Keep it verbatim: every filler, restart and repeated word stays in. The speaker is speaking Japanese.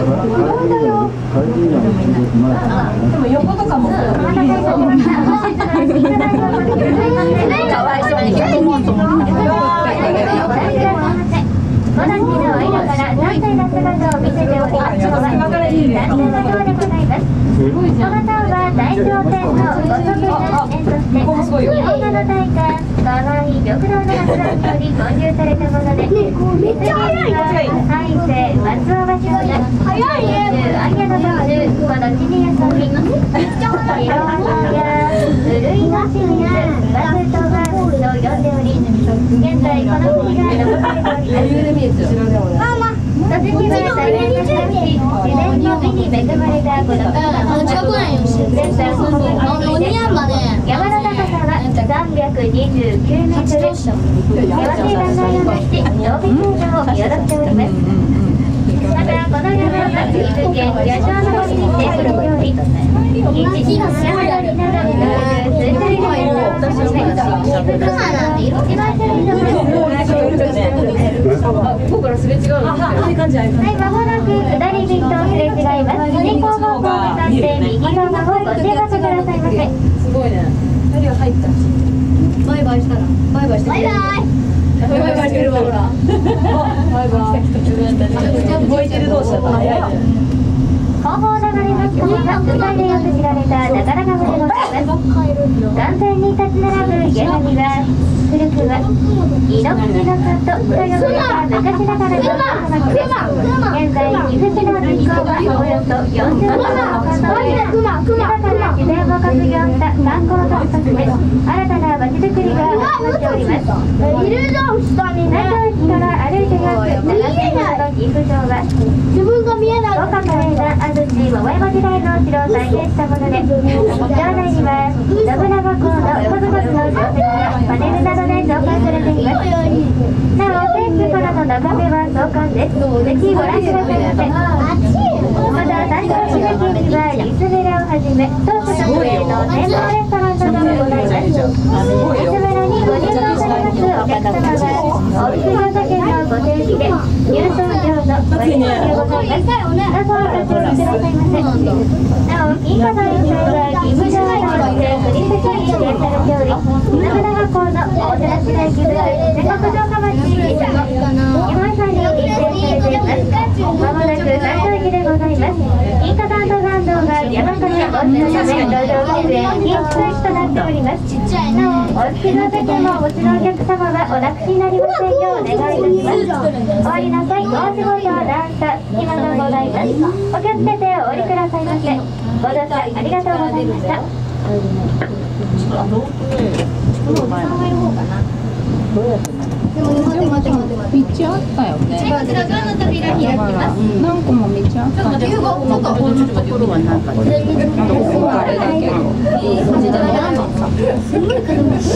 でも横とかも。かわいそうに結婚もんと思って。 ご覧の間から男性の姿を見せておりますのは男性のようでございます。この塔は大朝天のご即位の記念として日本語の大官河合玉堂の発案により建立されたもので、実現は大政松尾芭蕉が九州アイアの途中この地に遊び、白浜や古いの清水バストバースと呼んでおり、現在この国が残されております。栃木は大変なし、自然の美に恵まれたこの国の現在この国で山の高さはさんびゃくにじゅうきゅうメートル、険しい断崖を出し、動物園を彩っております。またこの山は岐阜県八丈の森に生息しており、一時山鳥など数種類の山を楽しめ、岐阜島の一番種類の森僕らすれ違う。あ、ああいう感じ、ああいう感じ。 はい、まもなく下り便とすれ違います。進行方向を向かって右側をご注目くださいませ。 すごいね。二人が入った。バイバイしたら。バイバイして。バイバイ。バイバイしてるわほら。バイバイ。動いてる同士だった。早いね。 後方を流れますのが世界でよく知られた長良川でございます。岸線に立ち並ぶ池上は古くは井の口の里と呼ばれた昔ながらの山町です。現在岐阜市の人口はおよそよんじゅうまんの数を豊かな自然を活用した観光特色で新たな街づくりが始まっております。南東駅から歩いて約ななせんメートルの岐阜城は自分が見えない豪華華麗な安土桃山時代のお城を再現したもので、城内には信長公の数々の小説やパネルなどで紹介されています。なお天気からの眺めは壮観です。ぜひご覧くださいませ。また山頂地域にはリスベラをはじめ当初の上の展望レストランなどがございます。リスベラにご入場されますお客様は大木餃子券のご提示で入場料の割引でございます。どうぞご注意くださいませ。なお金華の園内は岐阜城のでクリスチャンに指定されており、信長公のおもてなしが岐阜全国城下町地域でも日本遺産に認定されています。まもなく山頂駅でございます。金華山登山道が山から落ちたため路上喫煙禁止区域となっております。なおお好きな席もお持ちのお客様はおなくしになりませんようお願いいたします。終わりなさい。お仕事なんか暇がございます。お気をつけてお降りくださいませ。ご乗車ありがとうございました。 でも待って待って待って待って。道あったよね。 こちら側の扉開きます。 何個も道あった。ちょっと待って、ちょっとこのところはなんかあれだけど。すごい車。